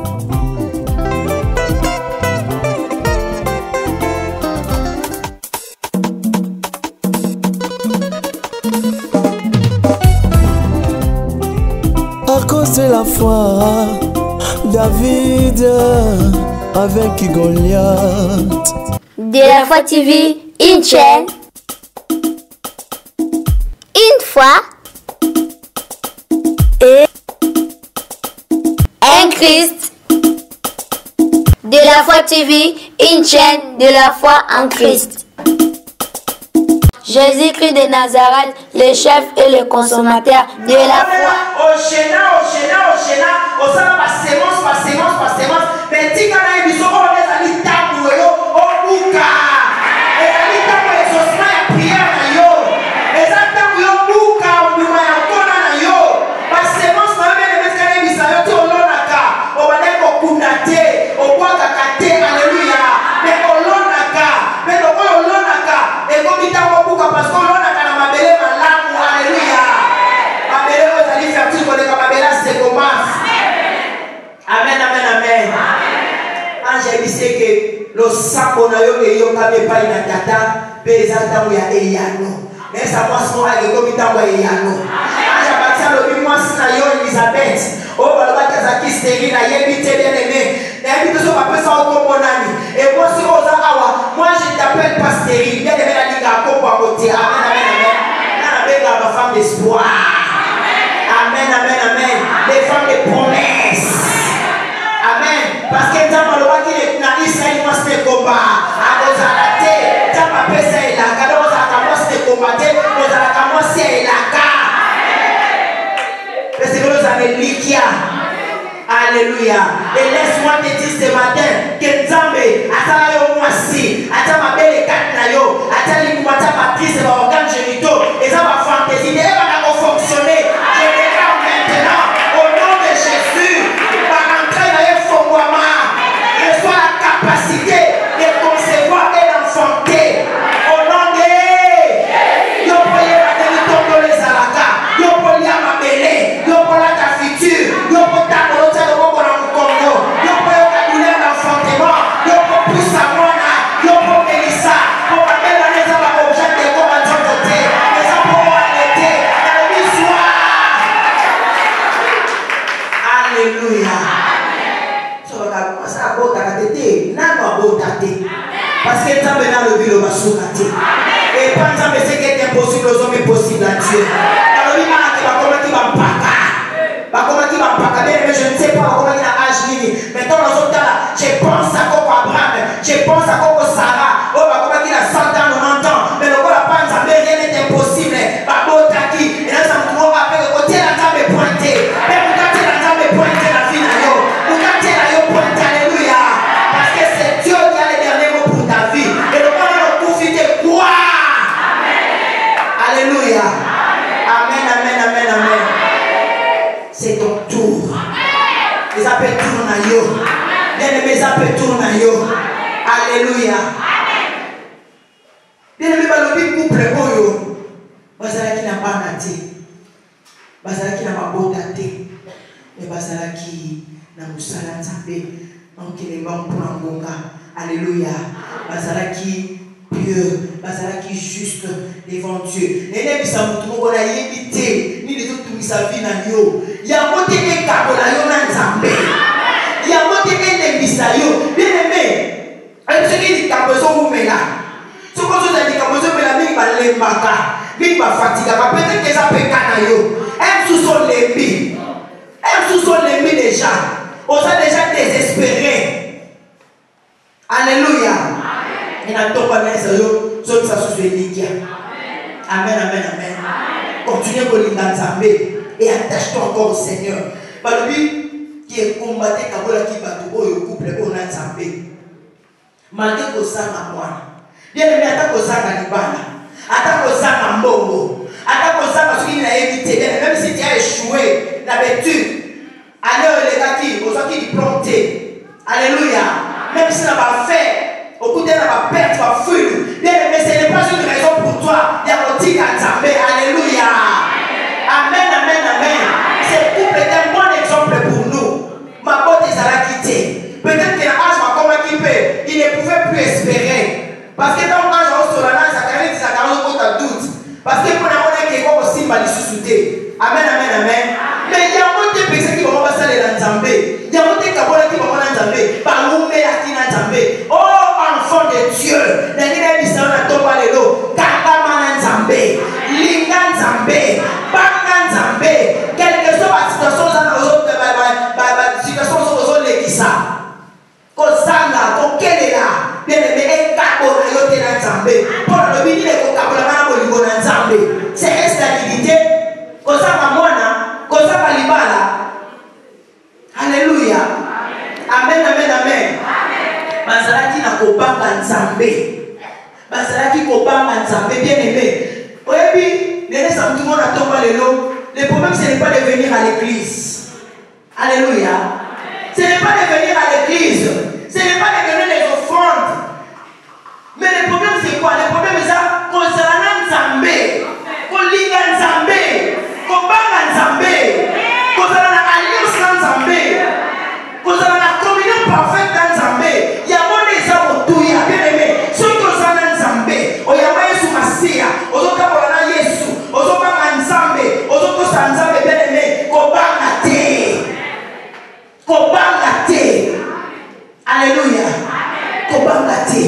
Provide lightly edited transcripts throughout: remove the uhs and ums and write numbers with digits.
À cause de la foi, David a vaincu Goliath. De la foi TV, une chaîne, une foi et un Christ. De la foi TV, une chaîne de la foi en Christ. Jésus-Christ de Nazareth, le chef et le consommateur de la foi. Le sapo na yo e yo kabe pa ina tata pe ezata mu ya eyano mais ça moi son avec comme tango eyano anja batia lo bi moi na yo Elizabeth o baloba kazaki stérile na yebi te bien aimé na yebi to so papa sa o komonani et moi si oza awa moi je t'appelle pas stérile bien aimé la liga ko kwa côté amen amen amen na benga ma femme d'espoir amen amen amen les femmes de promesse amen parce que dans le roi qui est na Israël moi c'est combat à cause à la terre t'as pas pensé la cadeau ça commence de combattre nous allons commencer la car parce que nous avons liquia alléluia et laisse-moi te dire ce matin que Nzambe atala yo mwasi atala mabele kat na yo atala likumata matrice ba organe génitaux et ça va fantaisie et va fonctionner je déclare maintenant au nom de Jésus va rentrer dans le fondement reçoit la capacité de concevoir et d'enfanter au nom de yo poye la territoire les alaka yo poye ma belé yo poye ta future yo poye ta bolota de bon na Congo yo poye ta douleur d'enfantement yo poye plus à moi yo poye Melissa pour la belle année ça va objet de comment tu côté mais ça pour arrêter dans le soir alléluia parce que Nzambe na le bilo basukate et pas Nzambe c'est qui est impossible aux hommes est possible à Dieu dans le moment qui va comment qui va mpaka mais je ne sais pas comment il a âge nini mais dans les autres là je pense à Coco Abraham je pense à Coco Sarah oh bah comment il a 100 ans 90 ans mais le gars pas Nzambe rien n'est impossible bah botaki et là ça me trouve après le côté la Nzambe pointé mais vous quand la Nzambe pointé la vie na yo vous quand la yo pointé alléluia parce que c'est Dieu qui a les derniers mots pour ta vie et le moment où vous profitez quoi alléluia amen amen amen amen c'est ton tour les appels tournent à yo bien aimé les appels tournent à yo alléluia bien aimé balobi couple oyo bazalaki na bana te bazalaki na mabota te mais bazalaki na mosala Nzambe onkelemba mpona ngonga alléluia bazalaki pieux bazalaki juste devant Dieu nenebisa mutu moko na yebi te nini ezotumisa vi na yo yango te ekabola yo na Nzambe yango te elembisa yo bien aimé soki likambo ezomumela soki ozozala likambo ezomela mingi balembaka mingi bafatikaka peut-être eza peka na yo mosusu olembi mosusu olembi déjà oza déjà désespéré alléluia et na tomba mesa yo soki sa susu elikia amen amen amen continue kolinga Nzambe et attache-toi encore au Seigneur balobi qui est combatté kabola ki bato oyo couple oyo na Nzambe malgré kozanga mwana bien aimé ata kozanga libala ata kozanga mbongo ata kozanga soki na yebi te bien même si tu as échoué na betu allez olekaki ozwaki diplôme te alléluia même si na bafait okute na baperte bafuilu bien aimé ce n'est pas une raison pour toi ya kotika Nzambe alléluia amen amen amen ce couple est un bon exemple pour nous ma botte ezalaki Peut-être que l'âge va comme il ne pouvait plus espérer. Parce que dans l'âge, on se lance à 40, à 40, on a doute. Parce que pour la monnaie qui est comme aussi mal sous-souté. Amen, amen, amen. Mais il y a beaucoup de personnes qui vont passer les Nzambé. Il y a beaucoup de personnes qui vont passer les Nzambé. Par où met la qui Nzambé. Oh, enfant de Dieu. La Guinée Bissau n'a pas les lots. Kakama Nzambé. Linga Nzambé. Banga Nzambé. Quelle que soit la situation, Kozanga, kokelela, bien aimé, et kabo na yote na Nzambe. Pour le bini le kokabula na bolingo na Nzambe. C'est instabilité. Kozanga mwana, kozanga libala. Alléluia. Amen, amen, amen. Bazalaki na kobanga Nzambe. Bazalaki kobanga Nzambe, bien aimé. Oyebi, nene samedi mona tomba lelo. Le problème ce n'est pas de venir à l'église. Alléluia. Ce n'est pas de venir à l'église. Ce n'est pas de donner les offrandes. Mais le problème c'est quoi? Le problème c'est ça. Qu'on se rend Nzambé. Qu'on ligue Nzambé. Qu'on banga Nzambé. Qu'on se rend alliance Nzambé. Qu'on se rend la communion parfaite Nzambé. Il y a mon des hommes tout. Il y a bien aimé. Ceux qui sont Nzambé. Il y a Yesu Masia. Aux autres Kabolana Yesu. Aux autres Nzambé. Aux autres Nzambé bien aimé. Qu'on banga té. Kobangate. Alléluia. Kobangate.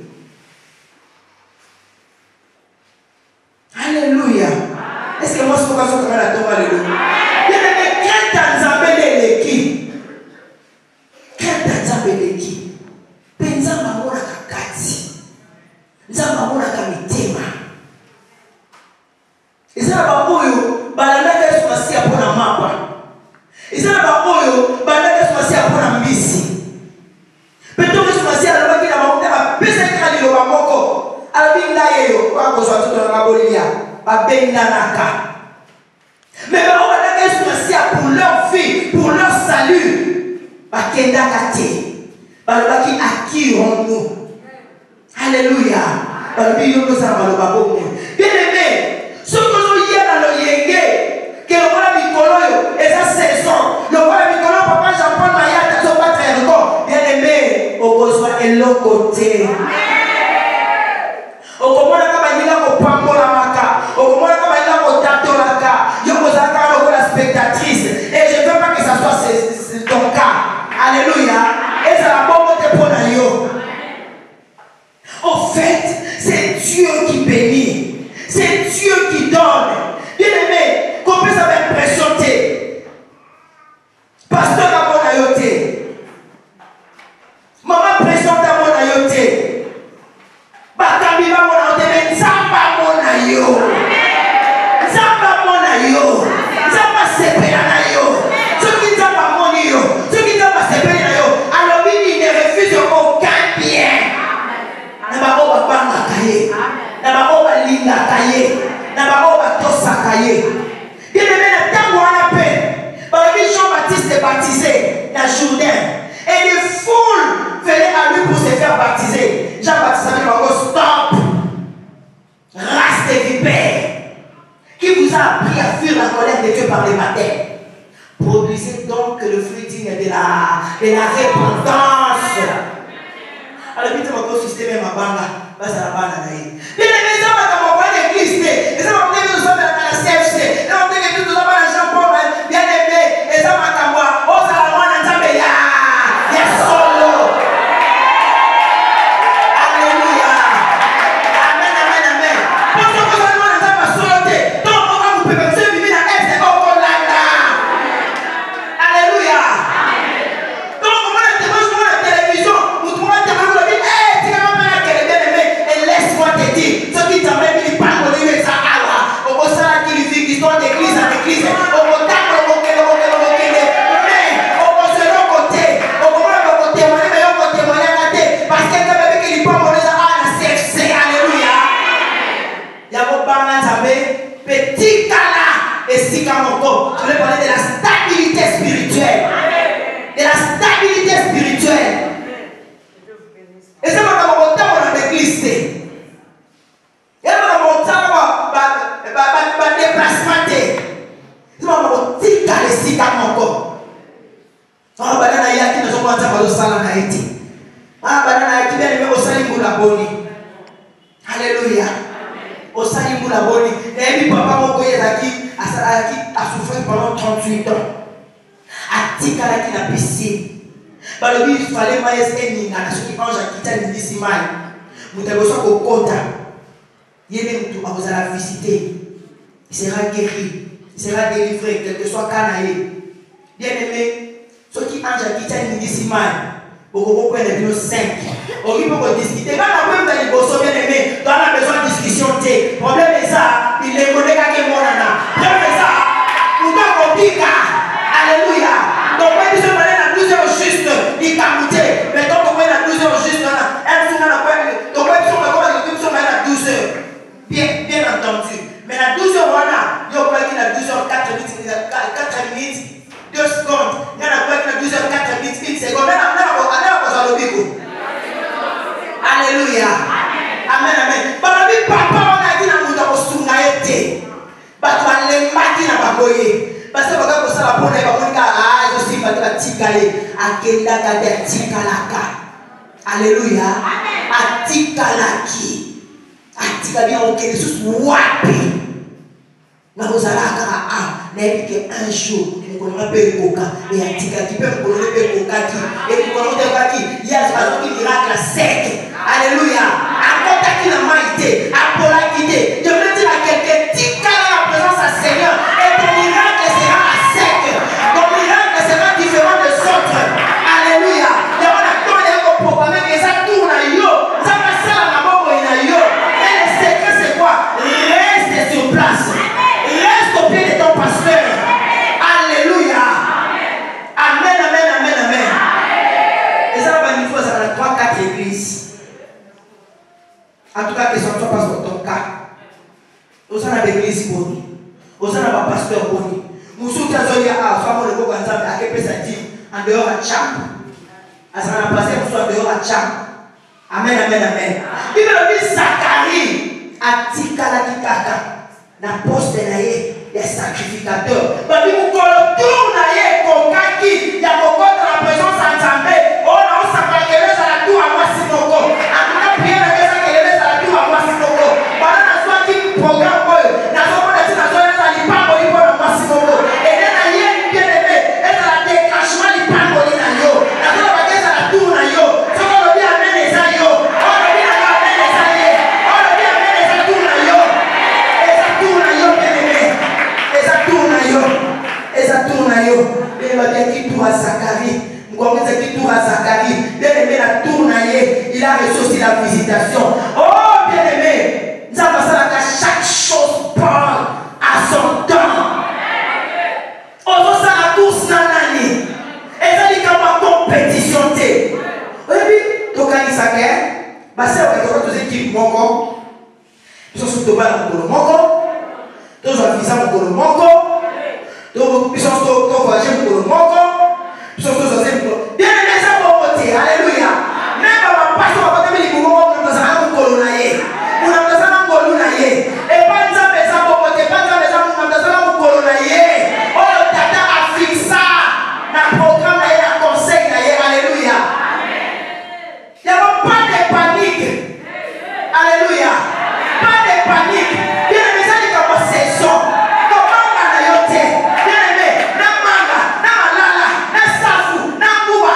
Alléluia. Est-ce que moi je peux faire ça comme la tombe? Alléluia. Bien aimé, quand Nzambe leki. Quand Nzambe leki. Penza mamona kakati. Nzambe mamona kamitema. Ezala baboyo balandaka Yesu Masiya pona mapa. Ezala baboyo balandaka Yesu Masiya pona mbisi. Peut-être Yesu Masiya alobaki na bango ba pesa kali lo bamoko. Alabinga yeyo kwa kozwa tuto na bolia. Babenda naka. Mais balandaka Yesu Masiya pour leur vie, pour leur salut. Bakenda kate. Balobaki akirons-nous. Alléluia. Balobi yo ko sa baloba bongo. Bien aimé, ce que nous y a dans le yenge, que le voilà mikoloyo, et sa saison, le voilà mikolo papa Jean-Paul Mayata so pas très encore. Bien aimé, au besoin et l'autre côté. Au comment la kabadila ko pambola maka, au comment la kabadila ko tatolaka, yo ko zaka ko la spectatrice, et je veux pas que ça soit ton cas. Alléluia. Et ça la bombe te pour yo. En fait, c'est Dieu qui bénit. C'est Dieu qui donne. Bien aimé, qu'on peut s'avoir impressionné. Pasteur à mon ayoté. Maman présente à mon ayoté. Bakambi à mon ayoté. Mais Zamba mon ayo. Zamba mon ayo. Zamba sepela na yo. Ceux qui Zamba mon ayo. Ceux qui Zamba sepela na yo. Alors il ne refuse aucun bien. Nabako banga kaye. Nabako balinga kaye. Nabako batosa kaye. Bien aimé, le temps où on a peine. Jean-Baptiste est baptisé dans Jourdain. Et les foules venaient à lui pour se faire baptiser. Jean-Baptiste a dit stop. Race de vipères. Qui vous a appris à fuir la colère de Dieu par les baptêmes. Produisez donc le fruit digne de la repentance. Alors, vite, mon système ma banga. Bah, ça va pas d'ailleurs. Bien aimé, ça va comme on va l'église. Et ça va peut-être nous sommes dans la CFC. Et on peut que nous sommes dans Jean-Paul. Bien aimé. Et ça va comme moi. Oh, ça va moi dans Zambé. Yes, solo. Alléluia. Amen, amen, amen. Pour ce que ça va dans Zambé, solo. Donc, on va vous préparer. C'est vivre dans l'Est. Oh, là. Alléluia. Donc, on va la télévision. Vous trouvez la télévision. Laisse-moi te dire, ce qui bazosala na ete bana na kibia ni osali mbula boni. Alléluia. Osali mbula boni. Ebi papa moko yezaki asalaki asouffrir pendant 38 ans. Atikala ki na piscine. Balobi il fallait maïs eninga na soki ange akita ndisi mai. Mutaboso kokota. Yene mutu akozala visiter. Il sera guéri. Il sera délivré, quel que soit Canaï. Bien aimé, ceux qui ange akita ndisi mai. Beaucoup de 5. On peut discuter. Quand on peut faire des bosses, bien aimé, dans la besoin de discussion, le problème est ça, il est monnaie qui est monana. Le problème est ça, nous devons dire, alléluia. Donc, on peut dire que 12 heures juste, il a coûté. Mais donc, on peut dire 12 heures juste, elle se met à quoi? Donc, on peut dire que 12 heures. Bien entendu. Mais à 12 heures, on a 12 heures 4 minutes. 2 secondes. Il y a 12 heures 4 minutes, 1 seconde. Alléluia. Amen, amen. Balobi papa on a dit na muta kosunga ete. Bato alemaki na baboye. Parce que baka kosala pona ba monika je suis bato atikale akenda ka tikalaka. Alléluia. Amen. Atikalaki. Atikali on kele sus wapi. Na kozalaka na epike un jour on a payé coca et un petit qui peut me donner coca et puis on a dit il y a un miracle sec. Alléluia. À côté qui n'a pas été, à Paul quitté. Je veux dire à quelqu'un, tika la présence à Seigneur et ton miracle sera sec. Ton miracle sera différent des autres. Alléluia. Il y a un acteur qui a programmé que ça tourne à yo, ça va ça à la mort et à yo. Et le secret c'est quoi? Reste sur place. Reste au pied de ton pasteur. Alléluia. Amen, amen, amen, amen. Et ça va une fois, ça va 3-4 églises. En tout cas, que ce soit pas ton cas. Nous sommes dans l'église boni. Nous sommes dans le pasteur boni. Nous sommes dans l'église à en dehors à Tcham. À ce moment passé, nous sommes en dehors à Tcham. Amen, amen, amen. Il veut dire Zacharie à Tikala Kikaka. La poste des sacrificateurs. Parce que vous tournez comme kaki, il y a beaucoup de la présence en Zambé. Oh non, ça va qu'elle est à la tour à moi, c'est mon corps. En tout cas, bien, qu'elle est à la tour à moi, c'est mon corps. Pendant la soirée, qui programme, la soirée, la soirée, elle n'a pas pour moi, c'est mon corps. Et elle a bien aimé, elle a déclenchement, il pas pour les naïos. La soirée, elle a la tour à yo. Ça va le bien amener les aïos. Oh, le bien amener les aïeux. Oh, le bien amener les tours à yo. Et ça tourne à yo, bien aimé. Et ça tourne à yo. Et ça tourne à yo. Il va bien qu'il tourne à Zacharie. Vous comprenez qu'il tourne à Zacharie. Bien aimé, la tourne à ye. Il a reçu aussi la visitation. Oh, bien aimé. Nous avons ça que chaque chose parle à son temps. On ça la course dans l'année. Et ça dit qu'il y a une compétition. Oui, oui. Donc, quand il s'agit, c'est une équipe. Ils sont sur le bas de mon moko. Ils sont sur le moko. Ils sont sur le moko. Ils sont sur le moko. Bien aimé, ça va voter. Alléluia. Même ma passion va pas me dire que nous avons un colonaye. Nous avons un colonaye. Et pas de ça, mais ça va voter. Pas de ça, mais ça va un colonaye. Oh, le tata a fixé ça. Le programme, il conseil. Alléluia. Il n'y a pas de panique. Alléluia. Pas de panique. Bien aimé, ça dit comme saison. Comment on a yoté? Bien aimé, na manga, na malala, na safu, na mouba.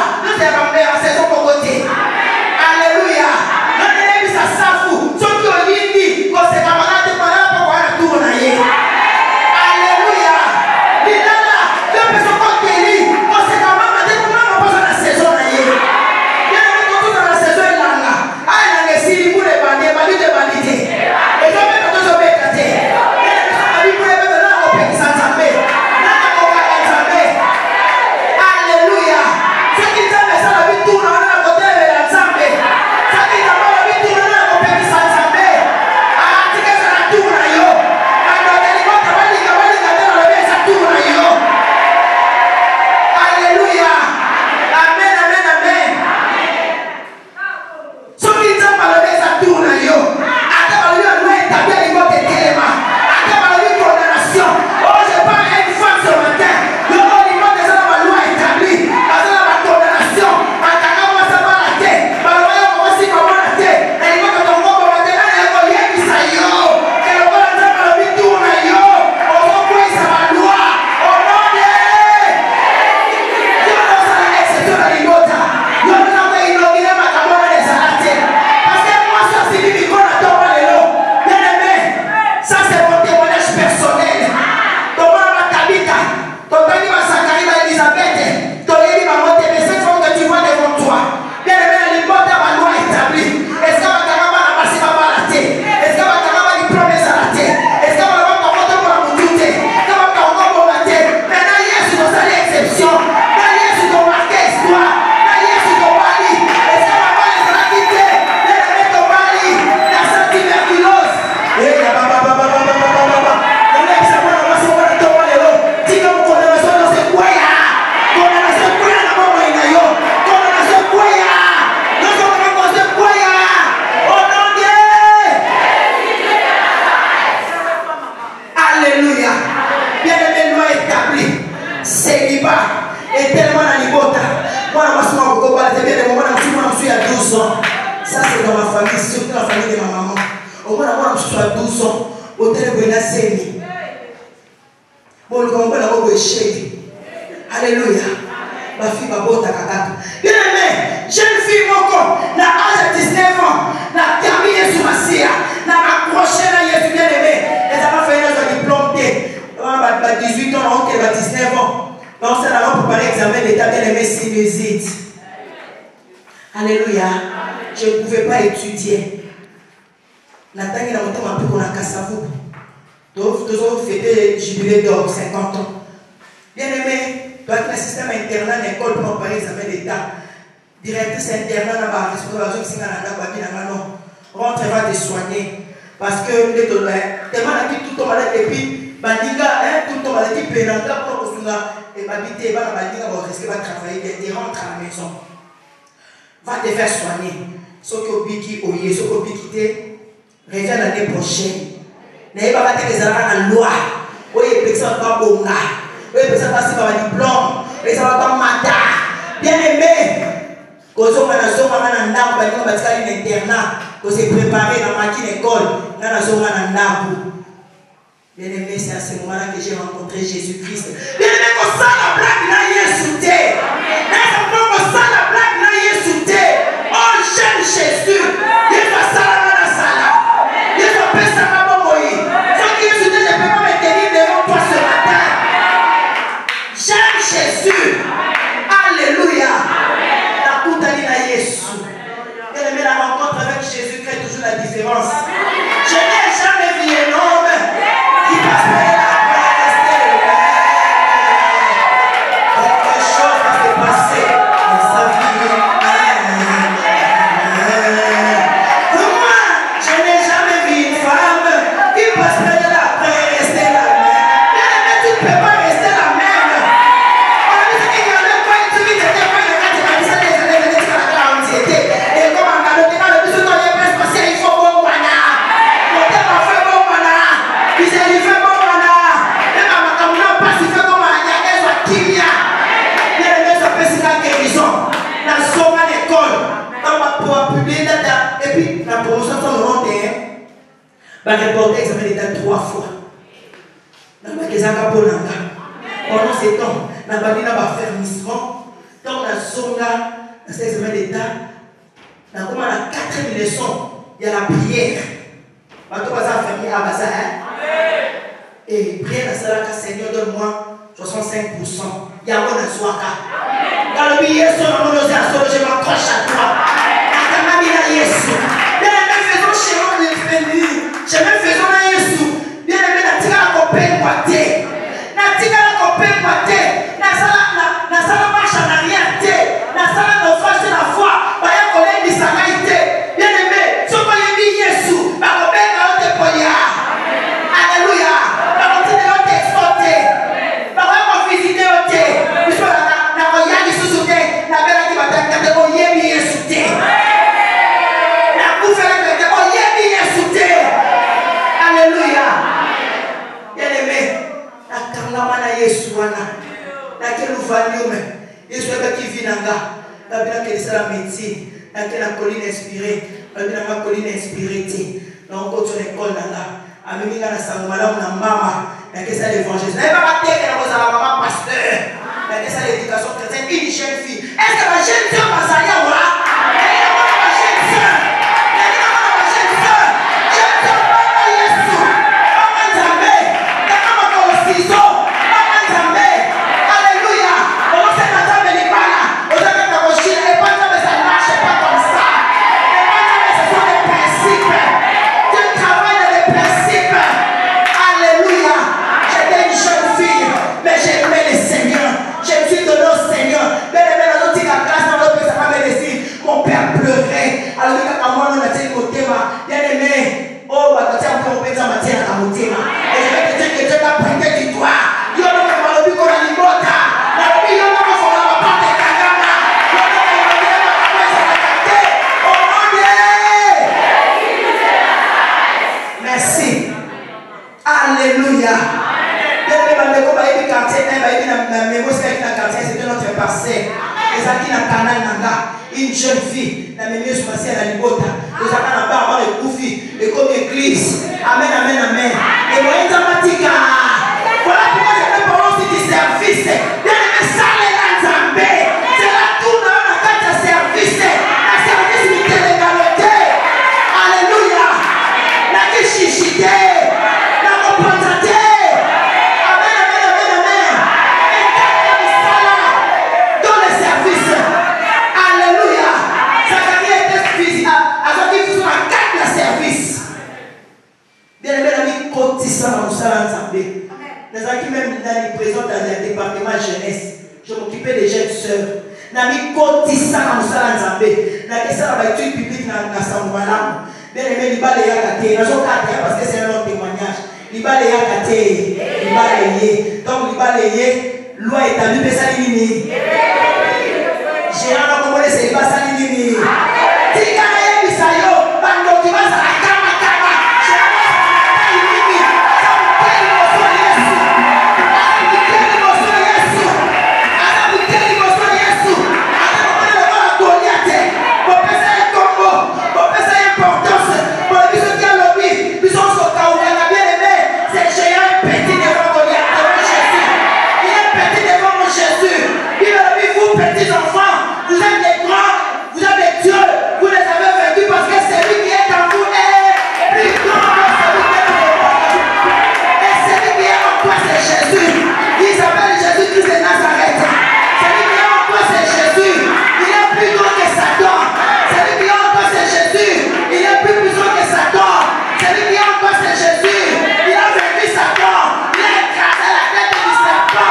à 12 ans. Ça, c'est dans ma famille, surtout dans la famille de ma maman. Au moins, je suis à 12 ans. Au téléphone, il bon, le combat, alléluia. Ma fille va boire ta cata. Bien aimé, jeune fille, mon corps, n'a âge de 19 ans, n'a terminé sur ma scie, n'a accroché là, Jésus bien aimé. Elle n'a pas fait un diplôme T. 18 ans, on est 19 ans. Donc, ça n'a pas préparé l'examen d'état bien aimé sinusite. Alléluia. Je ne pouvais pas étudier. Nathan, il a monté un peu qu'on a cassé à vous. Donc, nous avons fêté le jubilé d'or, 50 ans. Bien aimé, toi qui as le système internat d'école pour préparer l'examen d'état, directrice internat n'a pas responsable qui non. Rentre et va te soigner. Parce que tu es malade tout ton malade et puis, tout ton malade qui pénanga pour que tu et m'habiter, va travailler, tu rentres à la maison. Va te faire soigner. Ce que Biki Oye, ce que Biki reviens l'année prochaine. N'ayez pas battu les armes à la loi. Oui, personne va bon là. Oui, personne va passer par un diplôme. Oui, ça va pas matin. Bien aimé. Quand on a un internat, qu'on s'est préparé dans ma école, on a un bien aimé, c'est à ce moment-là que j'ai rencontré Jésus-Christ. Bien aimé, qu'on sent la blague là, Jésus. Qu'on sent la blague là, Jésus. Oh, j'aime Jésus. Il va salamana la salle. Il va payer ça à Moïse. Sans que Jésus, je ne peux pas me tenir devant toi ce matin. J'aime Jésus. Alléluia. La coutaline à Jésus. Bien aimé, la rencontre avec Jésus crée toujours la différence. Je n'ai jamais vu un homme qui passe par la quelque chose va se passer dans sa vie. Pour moi, je n'ai jamais vu une femme qui passe par la après rester la même. Bien aimé, tu ne peux pas rester la même. On a dit qu'il y avait quoi, tu dis que tu n'es pas le cas, tu as dit ça des années, tu as la anxiété. Et comme en galoté, quand le bisou dans les presses passées, il faut bon wana. Mon thème a fait bon wana. Il s'est dit fait bon wana. Même à ma caméra, passe, il fait bon wana. Il y a des gens qui viennent. Bien aimé, ça peut se faire guérison. La somme à l'école. On va pouvoir publier data. Et puis, la promotion, ça nous rend va reporter l'examen d'état 3 fois. Pendant ce temps, on a fermissement. Quand on a zonga, dans cet examen d'état, dans la 4e leçon, il y a la prière. Et prière dans cela, Seigneur, donne-moi 65%. Il y a un bon soaka. Dans le billet, je m'accroche à toi. Faisons chez moi les prévenus. Je me faisons un Jésus. Bien aimé, la tika la copine moitié. La tika la copine moitié. La sala marche en arrière. La sala naufrage de la foi. Baya collègue du sakaïté. Bien aimé, si on peut y dire Jésus, la copine va te poyer. Alléluia. La copine va t'exporter. La copine va visiter au thé. Puisque la royale du sous-souté. La belle qui va t'incarner au Yébi Jésus. Alléluia. Bien aimé, la kangamana Yesu wana. La keluvanium. Yesu qui vit nanga. La bien que c'est la médecine. La que la colline inspirée. La bien la colline inspirée. Donc quand on école nanga. Aminga na sangmala na mama. La que c'est l'évangile. Elle va pas dire que la maman pasteur. La que c'est l'éducation chrétienne. Une jeune fille. Est-ce que ma jeune fille va s'allier ou là? na canal nanga une jeune fille na mimi sur passer à la libota nous avons na barbe et koufi et comme église amen amen amen et moi intamatika voilà pourquoi je vais parler du service bien aimé sale la nzambe c'est la tour na na kata service na service ni télégalete alléluia na kishishite na kompensate même dans les présents dans le département jeunesse, je m'occupais des jeunes sœurs. Nami kotisa na musala nzambe. Na kesa ba étude publique na Samouala. Bien aimé libale ya kate. Na zo kate parce que c'est un long témoignage. Libale ya kate. Libale ye. Donc libale ye loi établie pe sali nini. Géant na komole c'est pas sali nini. Tika na ye bisayo bando ki basa kama kama. Petits enfants, vous êtes des grands, vous êtes des dieux, vous les avez vaincus parce que celui qui est en vous est plus grand que celui qui est en vous. Et celui qui est en toi, c'est Jésus. Il s'appelle Jésus-Christ de Nazareth. Celui qui est en toi, c'est Jésus. Il est plus grand que Satan. Celui qui est en toi, c'est Jésus. Il est plus puissant que Satan. Celui qui est en toi, c'est Jésus. Il a vaincu Satan. Il a écrasé la tête du serpent.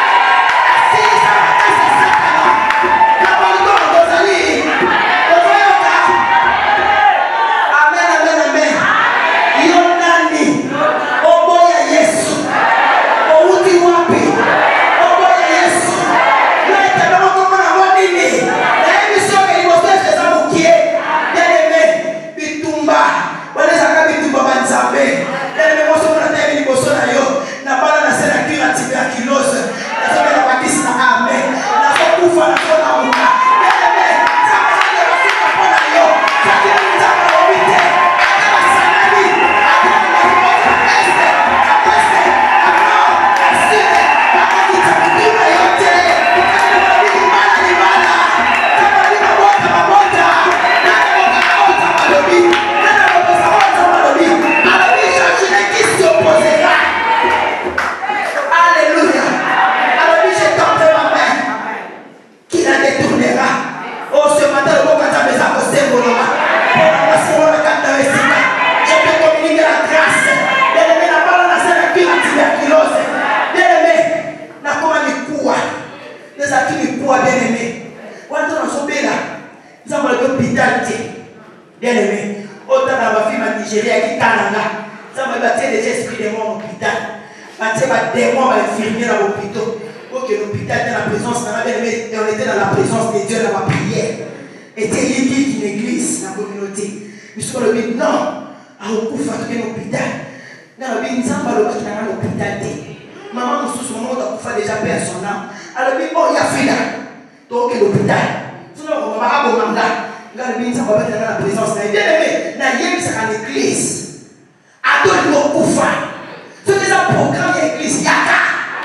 Bien aimé, autant dans ma fille Nigeria qui Canada, ça m'a battu des esprits de mon hôpital. Battu des démons infirmiers dans l'hôpital. Ok, l'hôpital était dans la présence, et on était dans la présence de Dieu dans ma prière. Et c'était une église dans la communauté. Mais sur le but, non, à Okufa, tu es l'hôpital. Dans le but, nous sommes pas l'hôpital. Maman, nous sommes au moment où on déjà perdre son âme. Alors, oh, il y a Frida. Donc, l'hôpital. Sinon, on va avoir un mandat. Là, le ministre va mettre dans la présence. Bien aimé, il y a l'église. Adore le Koufa. Ce qui est un programme de l'église, Yaka.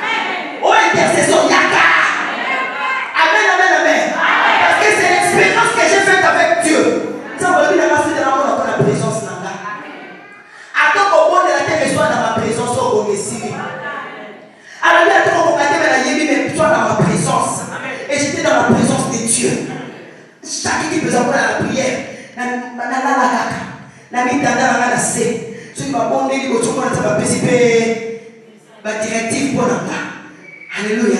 Oh, intercession, Yaka. Amen, amen, amen. Parce que c'est l'expérience que j'ai faite avec Dieu. Ça va dire dans la présence. Attends qu'au monde de la terre soit dans ma présence, au Messie. Alors, attends qu'on va dire mais soit dans ma présence. Et j'étais dans la présence de Dieu. Chaque qui peut avoir la prière, la mitanda na se. Si ma bonne dit que tu vas participer la directive pour la. Alléluia.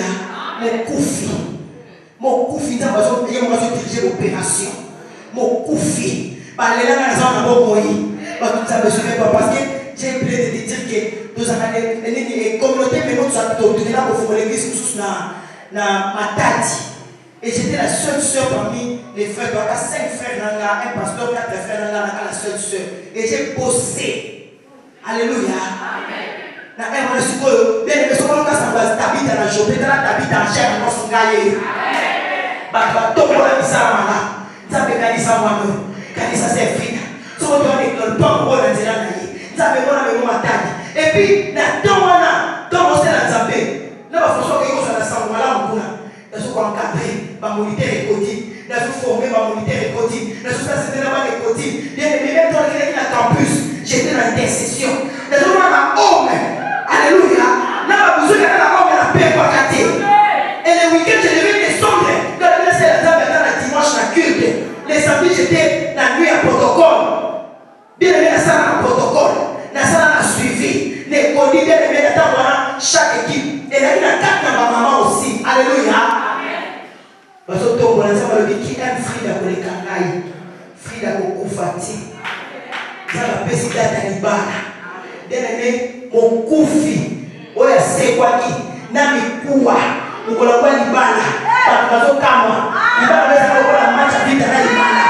Mon koufi dans ma zone, il y a moi diriger l'opération. Mon koufi. Par les langues dans la bonne moyi. Parce que ça me souvient pas parce que j'ai oublié de dire que nous avons les communautés mais nous sommes tous là pour faire l'église sous na matati. Et j'étais la seule sœur parmi les frères. Donc, 5 frères, un pasteur, 4 frères, la seule sœur. Et j'ai bossé. Alléluia. Amen. Bien, mais ce qu'on a, ça va t'habiter dans la journée, t'habiter en chair, dans son gaillé. Batombola misala malamu. Nzambe kanisa mwana. Kanisa c'est vide. So on doit école pas pour la nzela na ye. Nzambe mona me matani. Et puis na tomona, tomona c'est la nzambe. Na ba foso ke ko sa na sango malamu kuna. Na so kwa encadrer ba moniteur école. Na so former ba moniteur école. Na so ça c'était là-bas école. Bien même toi qui est na campus, j'étais dans l'intercession. Na so na homme. Alléluia. Na ba besoin de la homme na paix kwa kati. Et le week-end je devais descendre. Quand le c'est la nzambe dans la dimanche na culte. Les samedis j'étais la nuit à protocole. Bien aimé, la salle a un protocole, la salle a suivi, les codis bien aimé, chaque équipe, et la carte de ma maman aussi. Alléluia. Parce que tout le monde a dit qui aime Frida pour les kangaï, Frida pour Koufati. Ça va péter la Libana. Bien aimé, mon koufi, oya c'est quoi qui, nami koua, ou qu'on a Libana, parce que Kama, Libana va faire la match à vite à la Libana.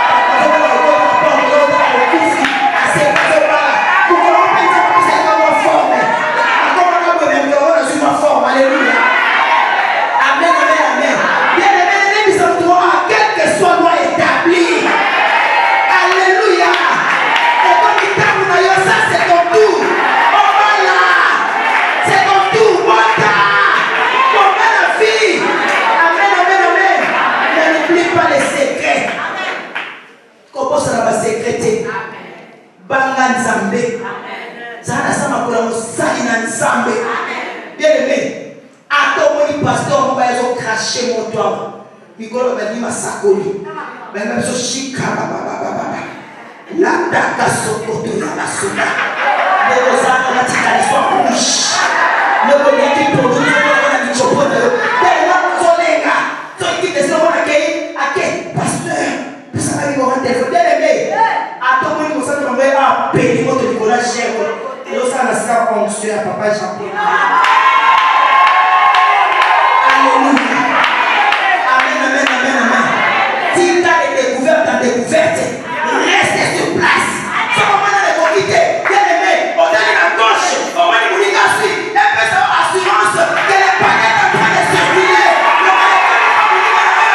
Alléluia. Amen, amen, amen. Bien aimé, les hommes droits, quel que soit loi établie. Alléluia. Et comme il t'a ça, c'est ton tour. Oh voilà. C'est ton tour. Monta. Mon la fille. Amen, amen, amen. Ne n'oublie pas les secrets. Comment ça va secréter? Bangan Zambé. Zana sama kula musali na Zambé. Bien aimé. Atomoni pasteur mba yazo cracher mon toit. Mikolo ba lima sakoli. Ba ngaso shika baba. La daka sokoto ya basuka. Lelo zana matika les soins rouges. Lelo yaki produit na michopo na yo. Tellement solenga. So équipe de slow akei pasteur. Pesa ba ngo téléphone. Bien aimé. Atomoni musana mba ya peli moto Nicolas Chego. Lelo sana sika onction ya papa Jean. Alléluia. Amen, amen, amen, amen. Si tu as des découvertes en découverte, reste sur place. Ça va pas les conquêter. Bien aimé, on donne la gauche, on va les mourir aussi. Et puis ça va assurance que les paquets sont en train de circuler. Le mal est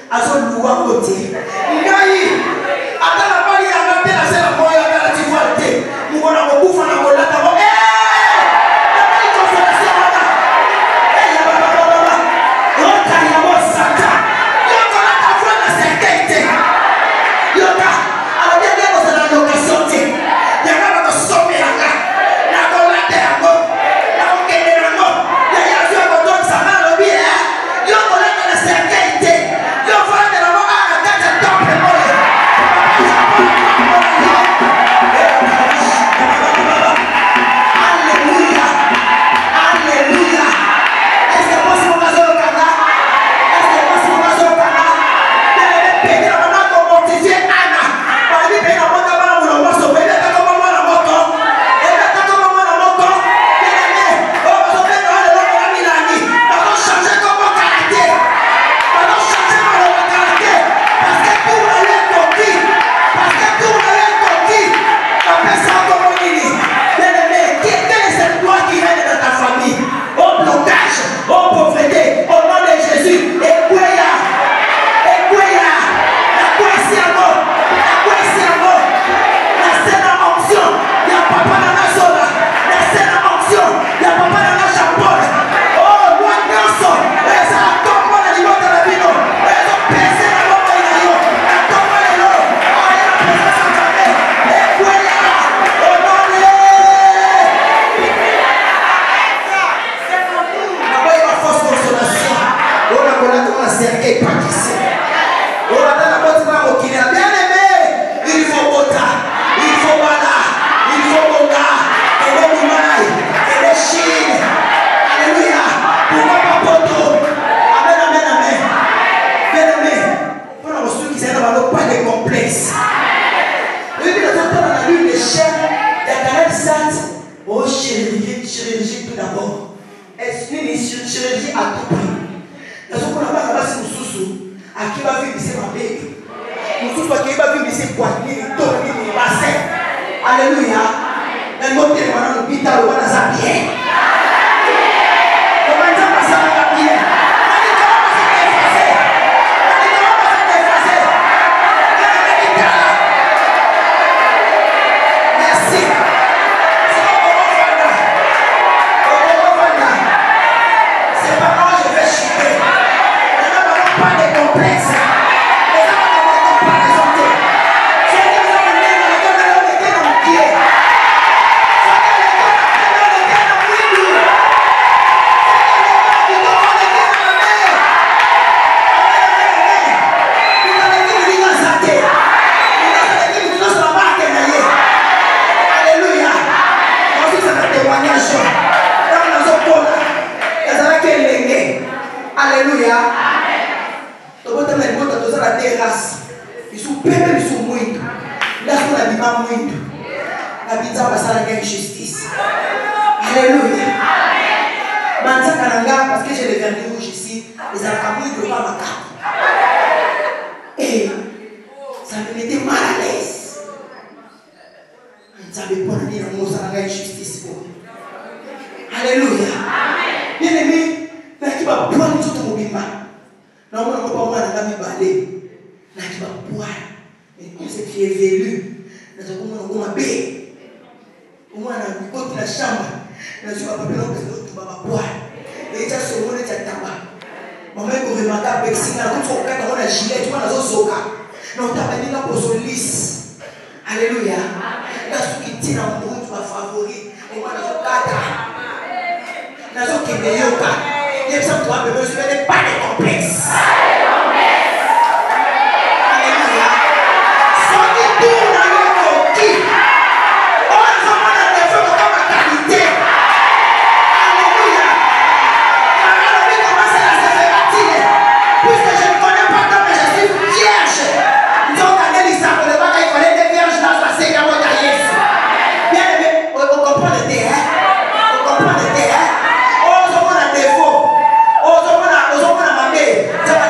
Oh,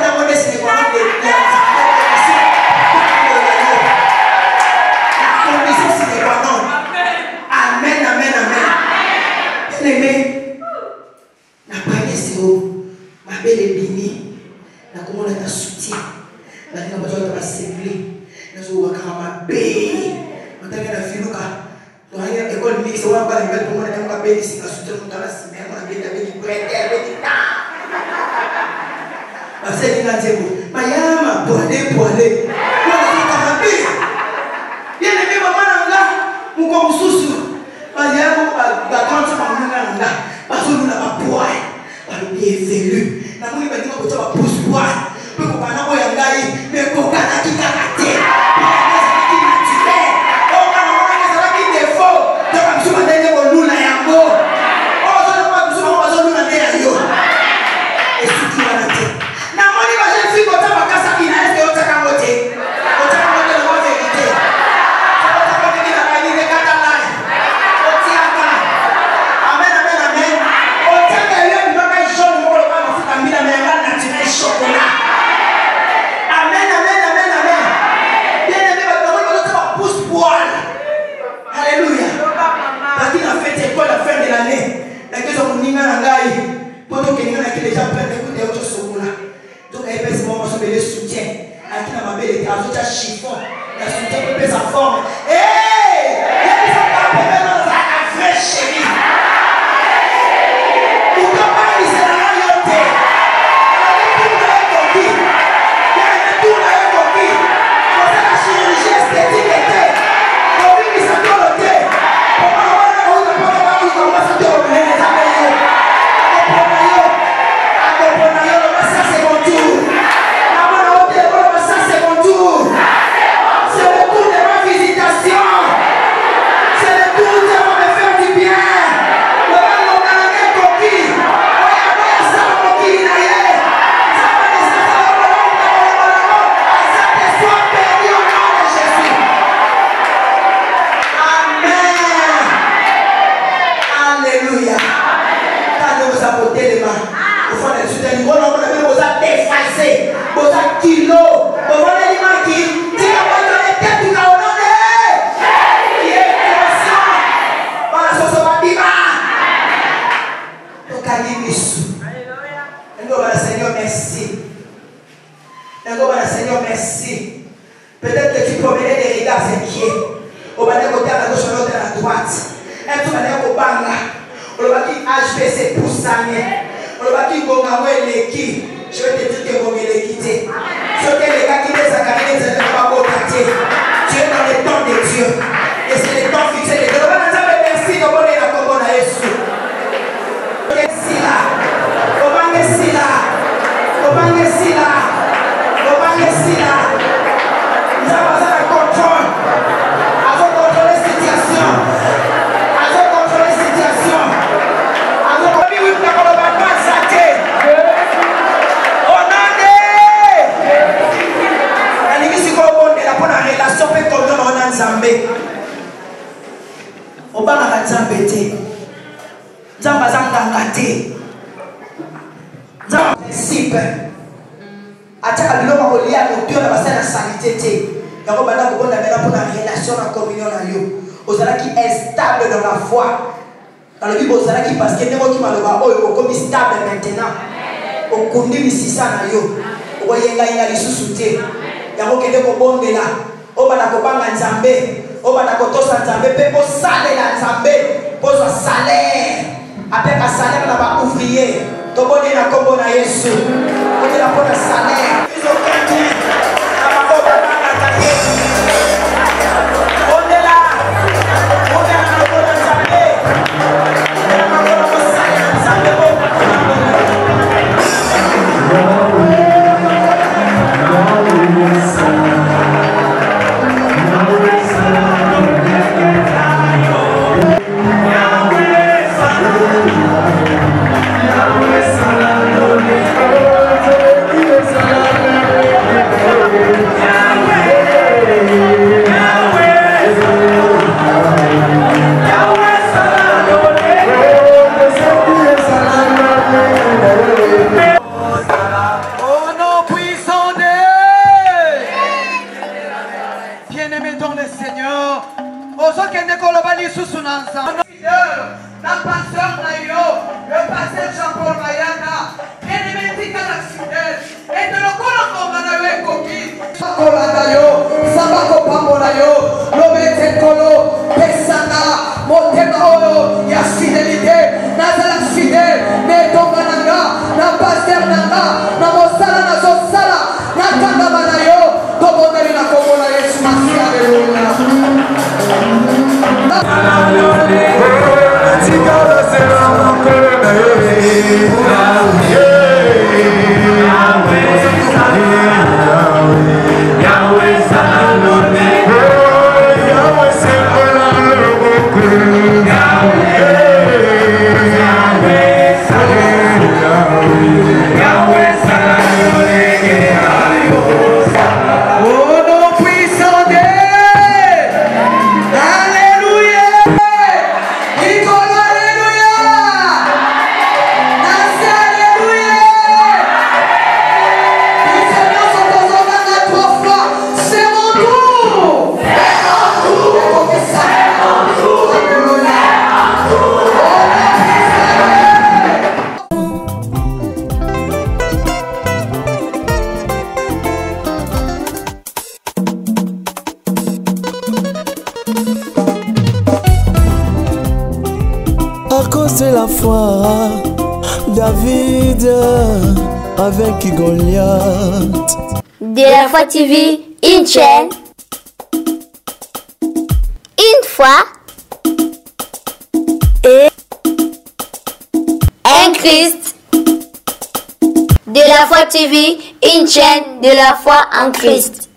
Filuka. Donc, il y a une école mixte, on va pas les mettre pour moi, on va bénir si la soutien, on va bénir, on va bénir, prêter, bénir. C'est une antenne. Mayama, poilé. Bien aimé, maman, là, nous comme sous-sous. Mayama, la grande maman, là, parce que nous n'avons pas poil. Par le bienvenu. Nous avons dit que nous avons pousse poil. Nous avons pas d'engager, mais nous avons qui caractère. Peut-être que tu promenais des regards inquiets. Au bas d'un côté à la gauche, à l'autre à la droite. Et tout va dire au banga. On va dire HPC pour s'amener. On va dire Gongawe Leki. Je vais te dire que Gongawe Leki. Ce que les gars qui les accablent, ils ne vont pas contacter. Tu es dans les temps de Dieu. Et c'est les temps fixés de Dieu. On va dire merci de bonne et la commande à Jésus. Merci là. On va merci là. On va merci là. On va merci là. Nous avons besoin de contrôle. Avant de contrôler la situation. Avant de contrôler la situation. Avant de contrôler la situation. On a des. Si on a une relation, on peut comprendre en Zambé. On va dans Zambé. Zambé Zangangate. Zambé principe. Ataka biloko kolia docteur na basana sanité te. Yango bana ko bonda mena pour la relation en communion na yo. Ozalaki instable dans la foi. Dans le Bible ozalaki parce que ndeko ki maloba oyo okomi stable maintenant. Okundi misisa na yo. Oyenga inga lisusu te. Yango kende ko bondela. Obana ko banga Nzambe. Obana ko tosa Nzambe pe ko salela Nzambe. Pozo salaire. Apeka salaire na ba ouvrier. Tobone na kombo na Yesu. On est là pour le salaire. Ils ont gagné. On est là. On est là pour le salaire. la foi, David avec Goliath. De la foi TV, une chaîne, une foi et un Christ. De la foi TV, une chaîne de la foi en Christ.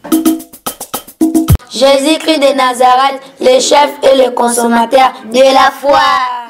Jésus-Christ de Nazareth, le chef et le consommateur de la foi.